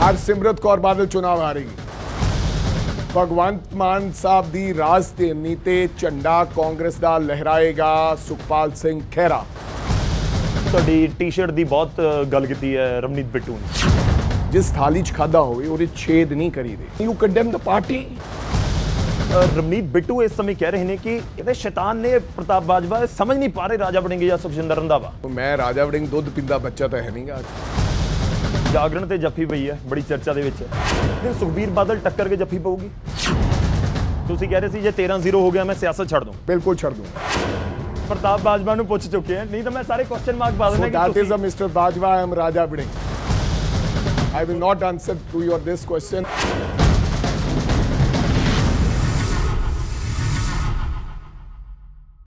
ਹਰਸਿਮਰਤ ਕੌਰ ਬਾਦਲ ਚੁਣਾਵ ਹਾਰੇਗੀ। ਭਗਵੰਤ ਮਾਨ ਸਾਹਿਬ ਦੀ ਰਾਜਧਾਨੀ ਤੇ ਝੰਡਾ ਕਾਂਗਰਸ ਦਾ ਲਹਿਰਾਏਗਾ ਸੁਖਪਾਲ ਸਿੰਘ ਖਹਿਰਾ। ਤੁਹਾਡੀ ਟੀ-ਸ਼ਰਟ ਦੀ ਬਹੁਤ ਗੱਲ ਕੀਤੀ ਹੈ ਰਵਨੀਤ ਬਿੱਟੂ ਨੇ। ਜਿਸ ਥਾਲੀ 'ਚ ਖਾਦਾ ਹੋਵੇ ਉਹਦੇ ਛੇਦ ਨਹੀਂ ਕਰੀਦੇ। You condemn the party. Ravneet Bittu ਇਸ ਸਮੇਂ ਕਹਿ ਰਹੇ ਨੇ ਕਿ ਇਹਦੇ ਸ਼ੈਤਾਨ ਨੇ ਪ੍ਰਤਾਪ ਬਾਜਵਾ ਸਮਝ ਨਹੀਂ ਪਾ ਰਹੇ ਰਾਜਾ ਵੜਿੰਗ ਜਾਂ ਸੁਖਜਿੰਦਰ ਰੰਧਾਵਾ। ਮੈਂ ਰਾਜਾ ਵੜਿੰਗ ਦੁੱਧ ਪੀਂਦਾ ਬੱਚਾ ਤਾਂ ਹੈ ਨਹੀਂਗਾ। ਜਾਗਰਣ ਤੇ ਜੱਫੀ ਪਈ ਹੈ ਬੜੀ ਚਰਚਾ ਦੇ ਵਿੱਚ। ਤੇ ਸੁਖਬੀਰ ਬਾਦਲ ਟੱਕਰ ਕੇ ਜੱਫੀ ਪਊਗੀ। ਤੁਸੀਂ ਕਹਿ ਰਹੇ ਸੀ ਜੇ 13-0 ਹੋ ਗਿਆ ਮੈਂ ਸਿਆਸਤ ਛੱਡ ਦੂੰ। ਬਿਲਕੁਲ ਛੱਡ ਦੂੰ। ਪ੍ਰਤਾਪ ਬਾਜਵਾ ਨੂੰ ਪੁੱਛ ਚੁੱਕੇ ਹਾਂ, ਨਹੀਂ ਤਾਂ ਮੈਂ ਸਾਰੇ ਕੁਐਸਚਨ ਮਾਰਕ ਪਾ ਦਿੰਦਾ ਕਿ that is a Mr. Bajwa, I am Raja Vड़िंग. I will not answer to your this question.